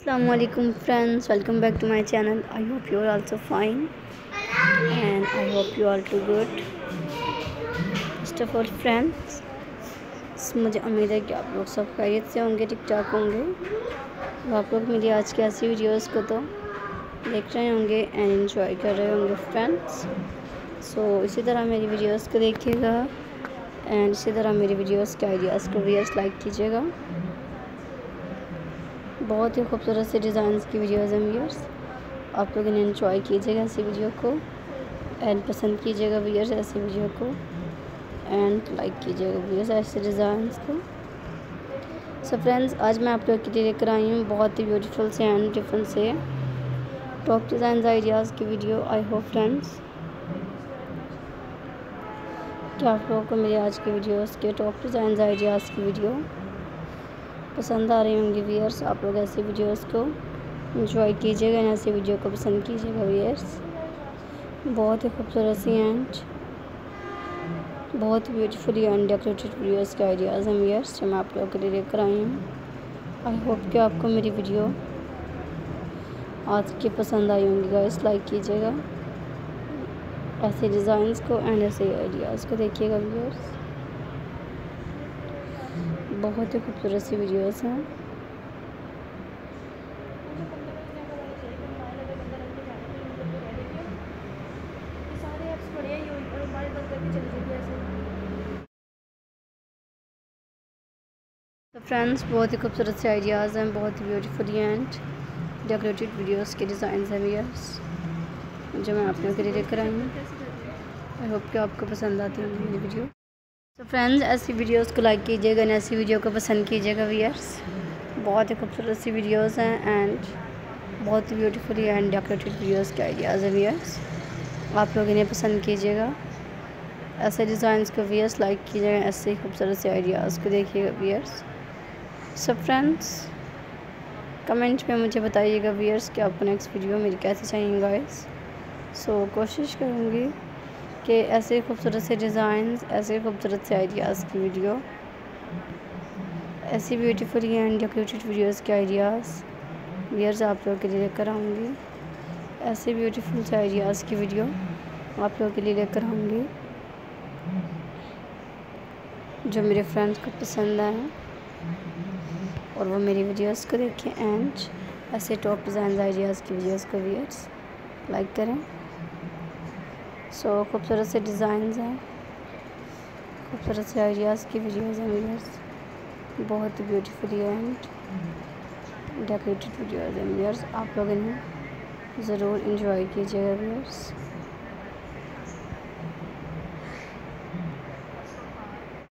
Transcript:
Assalamualaikum friends, welcome back to my channel. I hope you are also fine and I hope you are too good. First of all friends, मुझे उम्मीद है कि आप लोग सब खैरियत से होंगे, ठीक ठाक होंगे। तो आप लोग मेरी आज की ऐसी वीडियोस को तो देख रहे होंगे एंड एंजॉय कर रहे होंगे फ्रेंड्स। सो इसी तरह मेरी वीडियोस को देखिएगा एंड इसी तरह मेरी वीडियोस के आइडियाज़ को व्यूअर्स लाइक कीजिएगा। बहुत ही खूबसूरत से डिज़ाइंस की वीडियोज़ हैं व्यूअर्स, आप लोग इन्हें एंजॉय कीजिएगा ऐसी वीडियो को एंड पसंद कीजिएगा व्यूअर्स ऐसी वीडियो को एंड लाइक कीजिएगा व्यूअर्स ऐसे डिज़ाइंस को। सो फ्रेंड्स, आज मैं आप लोग के लिए लेकर आई हूँ बहुत ही ब्यूटीफुल से एंड डिफरेंट से टॉप डिज़ाइन आइडियाज़ की वीडियो। आई होप फ्रेंड्स कि आप लोगों को मेरी आज की वीडियोस के टॉप डिज़ाइन आइडियाज़ की वीडियो पसंद आ रही होंगी व्यूअर्स। आप लोग ऐसी वीडियोस को एंजॉय कीजिएगा, ऐसी वीडियो को पसंद कीजिएगा व्यूअर्स। बहुत ही खूबसूरत सी एंड बहुत ब्यूटीफुली एंड डेकोरेटेड वीडियोस के आइडियाज़ हैं व्यूअर्स जो मैं आप लोगों के लिए लेकर आई हूँ। आई होप कि आपको मेरी वीडियो आज की पसंद आई होंगी गाइस। लाइक कीजिएगा ऐसे डिज़ाइंस को एंड ऐसे आइडियाज़ को देखिएगा व्यूअर्स। बहुत ही खूबसूरत सी वीडियोस हैं। तो फ्रेंड्स, बहुत ही खूबसूरत से आइडियाज़ हैं, बहुत ही ब्यूटीफुली एंड डेकोरेटेड वीडियोस के डिज़ाइन हैं व्यूअर्स जो मैं आप लोगों के लिए लेकर आई हूँ। आई होप कि आपको पसंद आती होंगी मेरी वीडियो। तो फ्रेंड्स, ऐसी वीडियोस को लाइक कीजिएगा और ऐसी वीडियो को पसंद कीजिएगा व्यूअर्स। बहुत ही खूबसूरत सी वीडियोस हैं एंड बहुत ही ब्यूटीफुली एंड डेकोरेटेड वीडियोस के आइडियाज़ हैं व्यूअर्स। आप लोग इन्हें पसंद कीजिएगा ऐसे डिज़ाइंस को व्यूअर्स, लाइक कीजिएगा ऐसे ही खूबसूरत से आइडियाज़ को देखिएगा व्यूअर्स। सो फ्रेंड्स, कमेंट में मुझे बताइएगा व्यूअर्स कि आपको नेक्स्ट वीडियो मेरी कैसी चाहिए गाइस। सो कोशिश करूँगी कि ऐसे खूबसूरत से डिज़ाइंस, ऐसे खूबसूरत से आइडियाज़ की वीडियो, ऐसी ब्यूटीफुली एंड डेकोरेटेड वीडियोस के आइडियाज़ व्यूअर्स आप लोगों के लिए लेकर आऊँगी। ऐसे ब्यूटीफुल से आइडियाज़ की वीडियो आप लोगों के लिए लेकर आऊँगी जो मेरे फ्रेंड्स को पसंद आए और वो मेरी वीडियोस को देखें एंड ऐसे टॉप डिज़ाइन आइडियाज़ की वीडियोस को व्यूअर्स लाइक करें। सो खूबसूरत से डिज़ाइंस हैं, खूबसूरत से आइडियाज़ की वीडियोज़ हैं व्यूअर्स, बहुत ही ब्यूटीफुली एंड डेकोरेटेड वीडियोज़ हैं व्यूअर्स। आप लोग इन्हें ज़रूर एंजॉय कीजिएगा व्यूअर्स।